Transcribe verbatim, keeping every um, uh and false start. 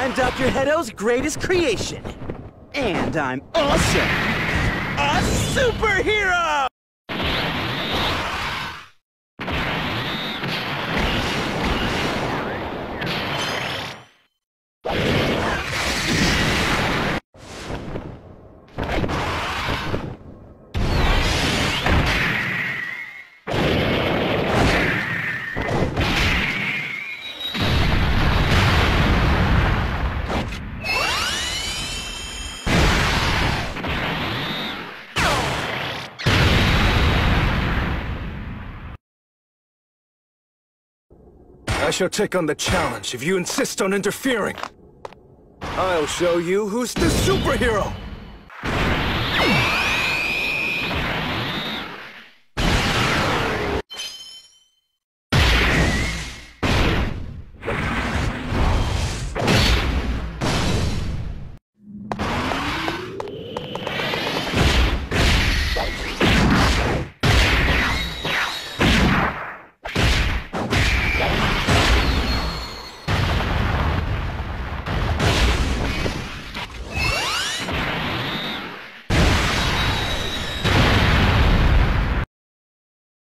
I'm Doctor Hedo's greatest creation. And I'm also a superhero! I shall take on the challenge if you insist on interfering. I'll show you who's the superhero!